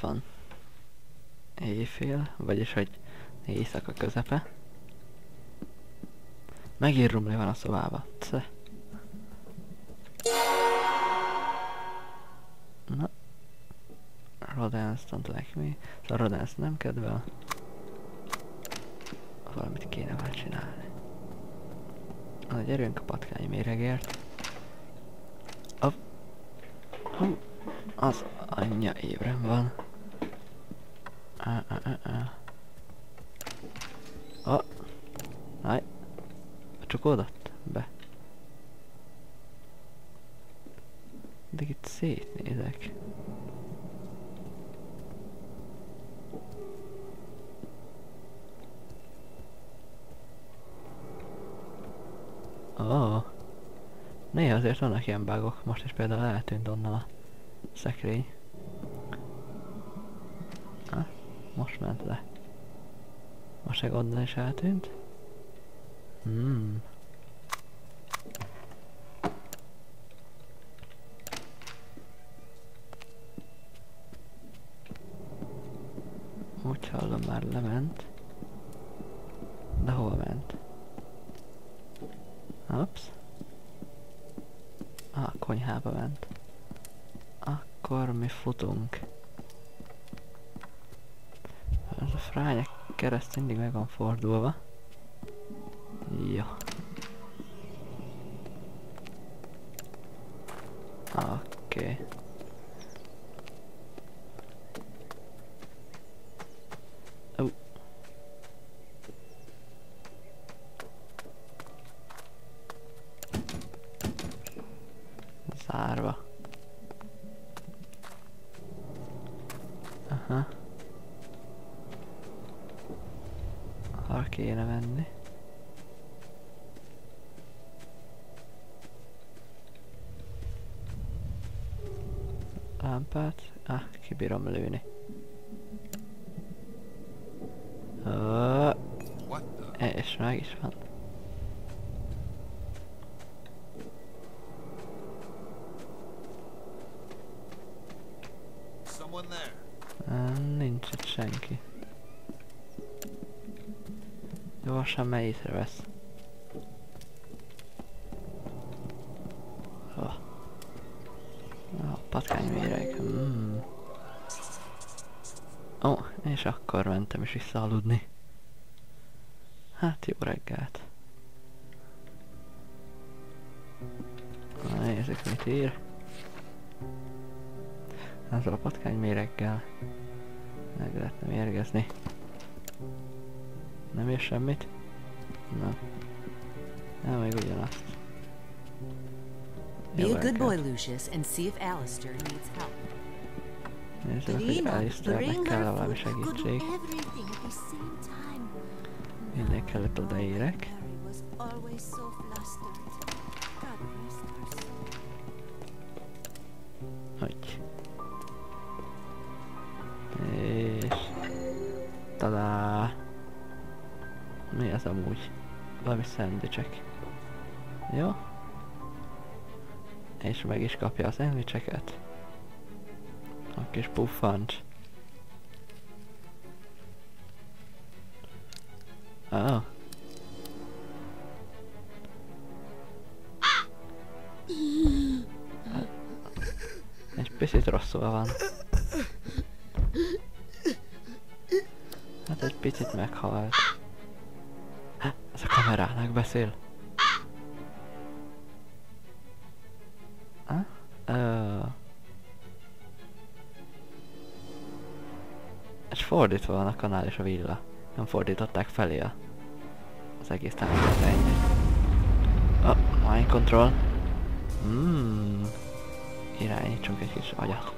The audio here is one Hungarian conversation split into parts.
van éjfél, vagyis hogy éjszaka közepe. Megint rumli van a szobába. Na. Rodance don't like me. Szóval Rodance nem kedvel. Valamit kéne már csinálni. Na, gyerünk a patkány méregért. Az anyja ébren van. Háj. Becsukódott? Be. De itt szétnézek. Néha azért vannak ilyen bugok, most is például eltűnt onnan a szekrény. Most ment le. Most meg onnan is eltűnt. Úgy hallom, már lement. De hol ment? Ups. A konyhába ment. Akkor mi futunk. Ez a fránya kereszt mindig meg van fordulva. Jó. Oké. Zárva. Aha. Arra kéne venni. Lámpát. Kibírom lőni. És meg is van. Nincs itt senki. Gyorsan már észrevesz. A patkányméreg. És akkor mentem is vissza aludni. Hát jó reggelt. Nézzük, mit ír. Ezzel a patkányméreggel meg lehetne mérgezni. Nem ér semmit? Na. Nem, még ugyanazt. Be a good boy, Lucius, and see if Alistair needs help. Nézzük, hogy Alistairnek kell valami segítség. Mindenek előtt odaérek. Hogy. És... Tadá! Mi az amúgy? Valami szendvicsek. Jó? És meg is kapja a szendvicseket. A kis puffancs. Egy picit rosszul van. Hát egy picit meghalt. Ez a kamerának beszél. És fordítva van a kanál és a villa. Nem fordították felé az egész támogatományt. Mind control. Irányítsunk egy kis agyat.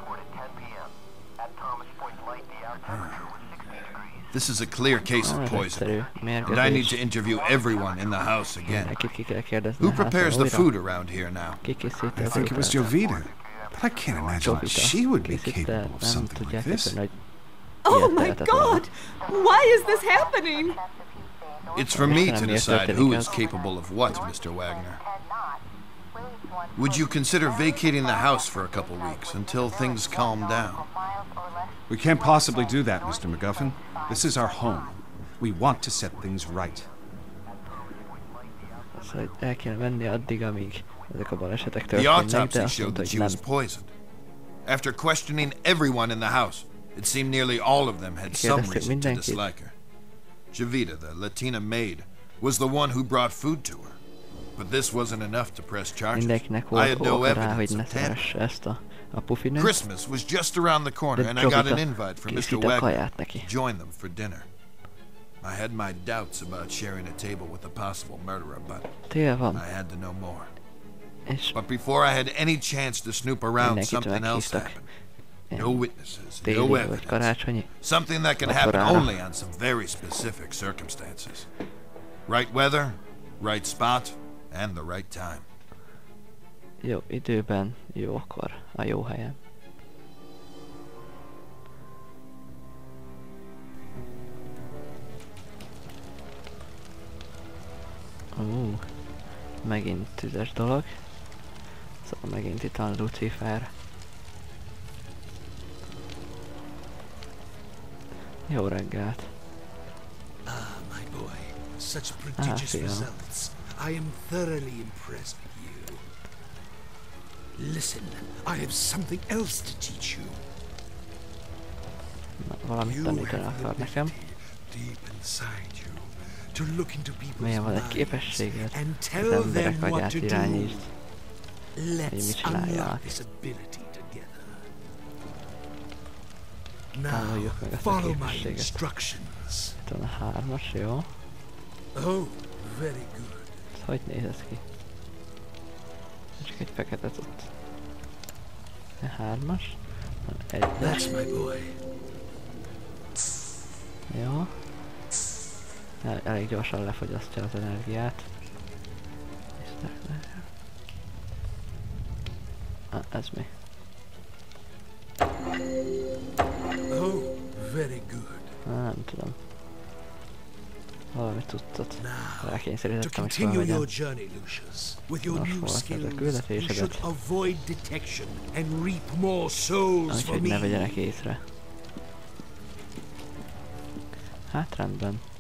This is a clear case of poison, and I need to interview everyone in the house again. Who prepares the food around here now? I think it was Jovita, but I can't imagine that she would be capable of something like this. Oh my God! Why is this happening? It's for me to decide who is capable of what, Mr. Wagner. Would you consider vacating the house for a couple weeks until things calm down? We can't possibly do that, Mr. MacGuffin. This is our home. We want to set things right. El kéne menni addig, amíg ezek a balesetek The történnek, de autopsy azt showed mondta, that hogy she was nem. poisoned. After questioning everyone in the house, it seemed nearly all of them had some reason to dislike her. Jovita, the Latina maid, was the one who brought food to her. But this wasn't enough to press charges. Mindenkinek I volt had no oka rá, hogy evidence ne of Tanner. szeresse ezt a pufinőt. Christmas was just around the corner, De and I got an Jovita invite from Mr. készít a Wagner kaját to neki. join them for dinner. I had my doubts about sharing a table with a possible murderer, but Tél van, I had to know more. és But before I had any chance to snoop around, mindenkit something else meghívtak. happened. No witnesses, Téli no vagy evidence. karácsonyi. Something that can happen Vacsorára. only on some very specific circumstances. Right weather, right spot, and the right time. Jó időben, jókor, a jó helyen. Megint tüzes dolog. Szóval megint itt van Lucifer. Jó reggelt. Ah, my boy. Such prodigious results. I am thoroughly impressed with you. Listen, I have something else to teach you. Na, valamit tanítani akar nekem. Deep inside you, to look into people's Milyen van egy minds képességed, and az tell emberek them what agyát to do. irányítsd, hogy mit Let's csinálják. unlock this ability together. Tanuljuk meg Now, ezt a follow my képességet. instructions. Itt van a 3-as, jó? Oh, very good. Ez hogy néz ez ki? Csak egy fekete ott. A 3-as? That's my boy. Jó. Elég gyorsan lefogyasztja az energiát. Ez mi? Oh, very good. Nem tudom. Valami tudtot. Now, to Rákényszerítettem, hogy continue your felvegyem. journey, Lucius, with your Nos, new volt ez a skills, you küldetésedet. should avoid detection and reap more souls for Úgyhogy ne me. vegyenek észre. Hát rendben.